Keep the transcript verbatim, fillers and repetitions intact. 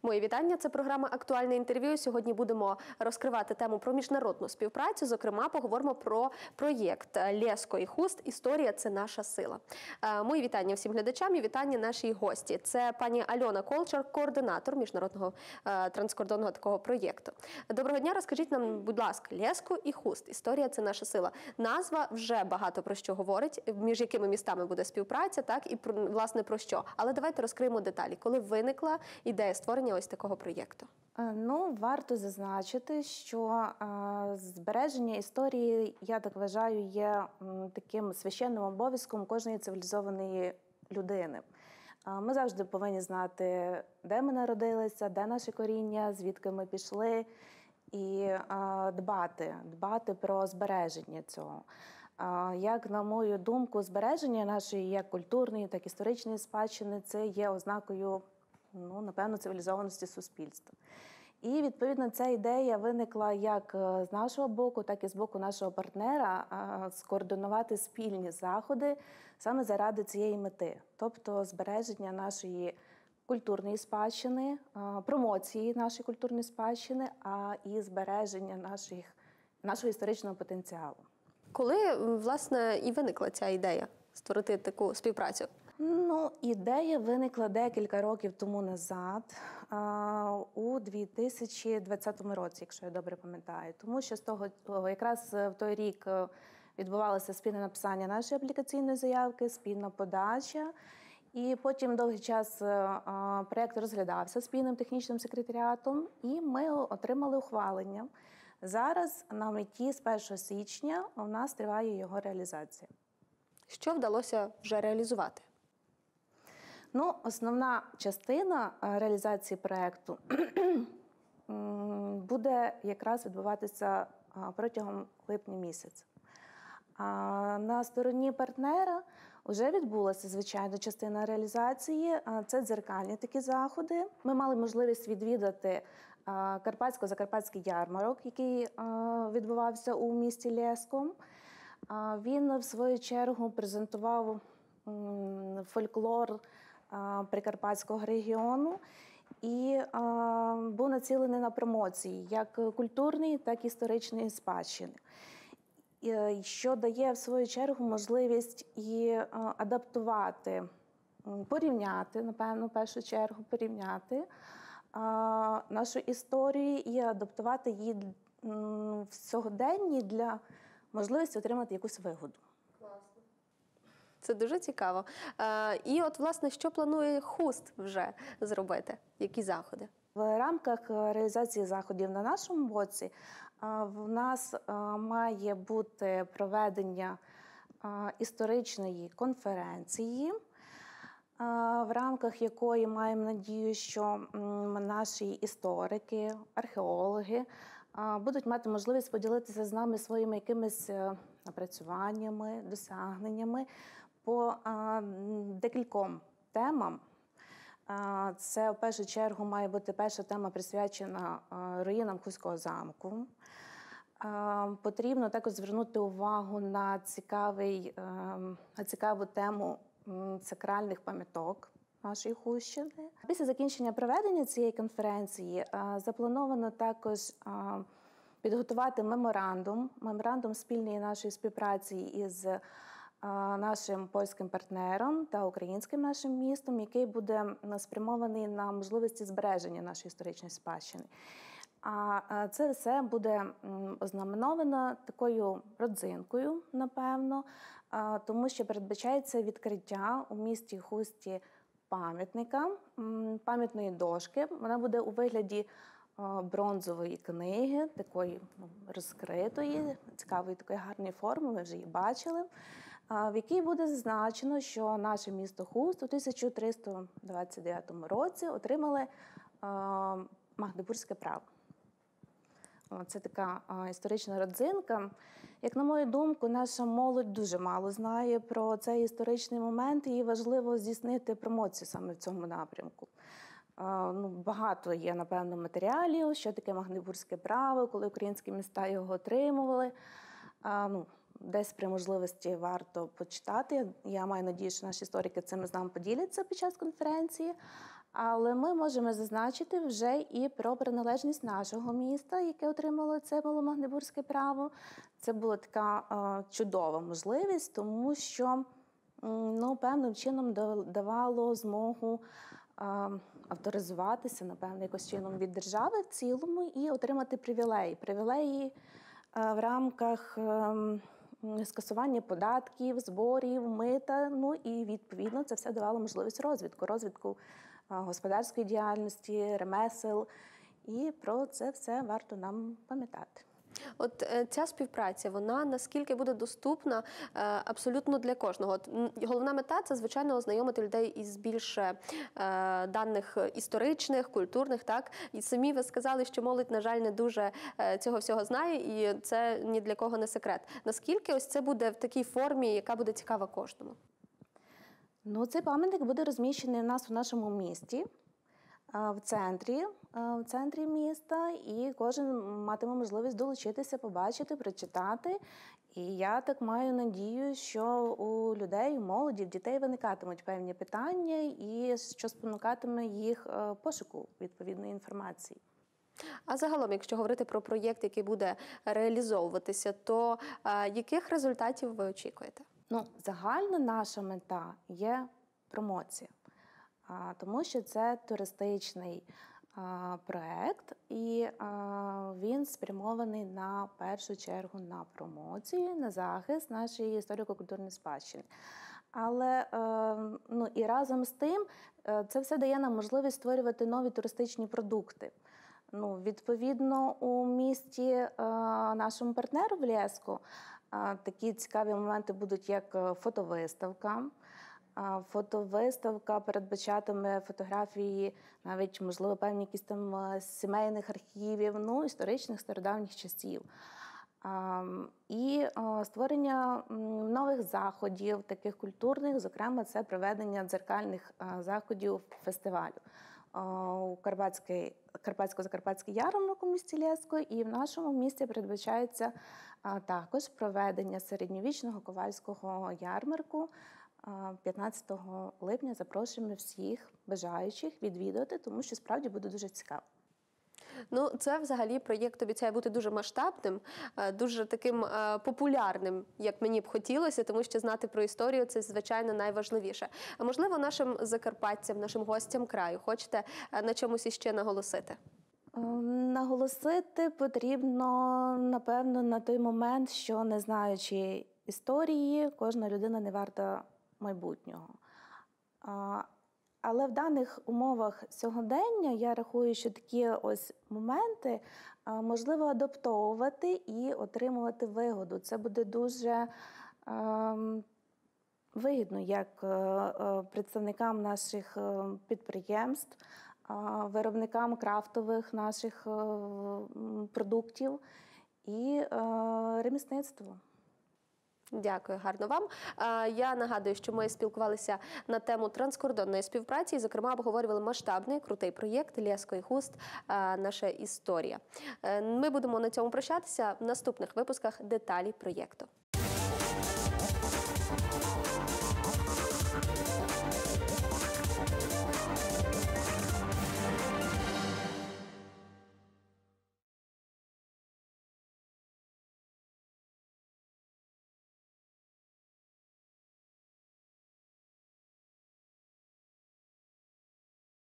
Мої вітання. Це програма «Актуальне інтерв'ю». Сьогодні будемо розкривати тему про міжнародну співпрацю. Зокрема, поговоримо про проєкт «Лєско і Хуст. Історія – це наша сила». Мої вітання всім глядачам і вітання нашій гості. Це пані Альона Колчар, координатор міжнародного транскордонного такого проєкту. Доброго дня. Розкажіть нам, будь ласка, «Лєско і Хуст. Історія – це наша сила». Назва вже багато про що говорить, між якими містами буде співпраця, так, і, власне, про що. Але давайте розкриємо деталі. Коли виникла ідея створення ось такого проєкту? Ну, варто зазначити, що е, збереження історії, я так вважаю, є м, таким священним обов'язком кожної цивілізованої людини. Е, ми завжди повинні знати, де ми народилися, де наше коріння, звідки ми пішли, і е, дбати, дбати про збереження цього. Е, як, на мою думку, збереження нашої як культурної, так і історичної спадщини – це є ознакою, ну, напевно, цивілізованості суспільства. І, відповідно, ця ідея виникла як з нашого боку, так і з боку нашого партнера скоординувати спільні заходи саме заради цієї мети. Тобто збереження нашої культурної спадщини, промоції нашої культурної спадщини, а і збереження наших, нашого історичного потенціалу. Коли, власне, і виникла ця ідея створити таку співпрацю? Ну, ідея виникла декілька років тому назад, у дві тисячі двадцятому році, якщо я добре пам'ятаю. Тому що з того, якраз в той рік відбувалося спільне написання нашої аплікаційної заявки, спільна подача. І потім довгий час проєкт розглядався спільним технічним секретаріатом, і ми отримали ухвалення. Зараз на меті з першого січня у нас триває його реалізація. Що вдалося вже реалізувати? Ну, основна частина реалізації проєкту буде якраз відбуватися протягом липня місяця. На стороні партнера вже відбулася, звичайно, частина реалізації. Це дзеркальні такі заходи. Ми мали можливість відвідати Карпатсько-Закарпатський ярмарок, який відбувався у місті Лєско. Він, в свою чергу, презентував фольклор Прикарпатського регіону і був націлений на промоції як культурної, так і історичної спадщини, що дає, в свою чергу, можливість і адаптувати, порівняти, напевно, в першу чергу, порівняти нашу історію і адаптувати її в сьогоденні для можливості отримати якусь вигоду. Класно. Це дуже цікаво. І от, власне, що планує Хуст вже зробити? Які заходи? В рамках реалізації заходів на нашому боці в нас має бути проведення історичної конференції, в рамках якої маємо надію, що наші історики, археологи будуть мати можливість поділитися з нами своїми якимись напрацюваннями, досягненнями по декільком темам. Це, в першу чергу, має бути перша тема присвячена руїнам Хустського замку. Потрібно також звернути увагу на, цікавий, на цікаву тему сакральних пам'яток нашої Хустщини. Після закінчення проведення цієї конференції заплановано також підготувати меморандум, меморандум спільної нашої співпраці із нашим польським партнером та українським нашим містом, який буде спрямований на можливості збереження нашої історичної спадщини. А це все буде ознаменовано такою родзинкою, напевно, тому що передбачається відкриття у місті Хусті пам'ятника, пам'ятної дошки. Вона буде у вигляді бронзової книги, такої розкритої, цікавої, такої гарної форми, ми вже її бачили, в якій буде зазначено, що наше місто Хуст у тисяча триста двадцять дев'ятому році отримали Магдебурзьке право. Це така історична родзинка. Як на мою думку, наша молодь дуже мало знає про цей історичний момент, і їй важливо здійснити промоцію саме в цьому напрямку. Ну, багато є, напевно, матеріалів, що таке Магдебурзьке право, коли українські міста його отримували. Ну, десь при можливості варто почитати. Я маю надію, що наші історики цим з нами поділяться під час конференції. Але ми можемо зазначити вже і про приналежність нашого міста, яке отримало це Маломагнебурзьке право. Це була така е, чудова можливість, тому що м, ну, певним чином да- давало змогу е, авторизуватися, напевно, якось чином від держави в цілому і отримати привілеї. Привілеї е, в рамках е, скасування податків, зборів, мита. Ну і відповідно це все давало можливість розвитку, розвитку е, господарської діяльності, ремесел. І про це все варто нам пам'ятати. От е, ця співпраця, вона наскільки буде доступна е, абсолютно для кожного? От, м, головна мета – це, звичайно, ознайомити людей із більше е, даних історичних, культурних, так? І самі ви сказали, що молодь, на жаль, не дуже е, цього всього знає, і це ні для кого не секрет. Наскільки ось це буде в такій формі, яка буде цікава кожному? Ну, цей пам'ятник буде розміщений у нас у нашому місті, а, в центрі, а, в центрі міста, і кожен матиме можливість долучитися, побачити, прочитати. І я так маю надію, що у людей, у молоді, в дітей виникатимуть певні питання, і що спонукатиме їх е, пошуку відповідної інформації. А загалом, якщо говорити про проєкт, який буде реалізовуватися, то е, яких результатів ви очікуєте? Ну, загальна наша мета є промоція, а, тому що це туристичний а, проект, і а, він спрямований на першу чергу на промоцію, на захист нашої історико-культурної спадщини. Але е, ну, і разом з тим е, це все дає нам можливість створювати нові туристичні продукти. Ну, відповідно, у місті е, нашому партнеру в Лєску е, такі цікаві моменти будуть, як е, фотовиставка. Е, Фотовиставка передбачатиме фотографії, навіть, можливо, певні якісь там е, з сімейних архівів, ну, історичних стародавніх часів. Е, І е, створення м, нових заходів, таких культурних, зокрема, це проведення дзеркальних е, заходів фестивалю. Е, У Карпатській Карпатсько-Закарпатський ярмарок у місті Лєско, і в нашому місті передбачається а, також проведення середньовічного ковальського ярмарку. А, п'ятнадцятого липня запрошуємо всіх бажаючих відвідати, тому що справді буде дуже цікаво. Ну, це взагалі проєкт обіцяє бути дуже масштабним, е, дуже таким е, популярним, як мені б хотілося, тому що знати про історію – це, звичайно, найважливіше. А можливо, нашим закарпатцям, нашим гостям краю хочете е, на чомусь іще наголосити? Е, Наголосити потрібно, напевно, на той момент, що, не знаючи історії, кожна людина не варта майбутнього. А, Але в даних умовах сьогодення я рахую, що такі ось моменти а, можливо адаптовувати і отримувати вигоду. Це буде дуже ем, вигідно як е, е, представникам наших е, підприємств, е, виробникам крафтових наших е, м, продуктів і е, ремісництву. Дякую, гарно вам. Е, Я нагадую, що ми спілкувалися на тему транскордонної співпраці, і, зокрема, обговорювали масштабний, крутий проєкт «Лєско і Хуст. Е, Наша історія». Е, Ми будемо на цьому прощатися. В наступних випусках деталі проєкту.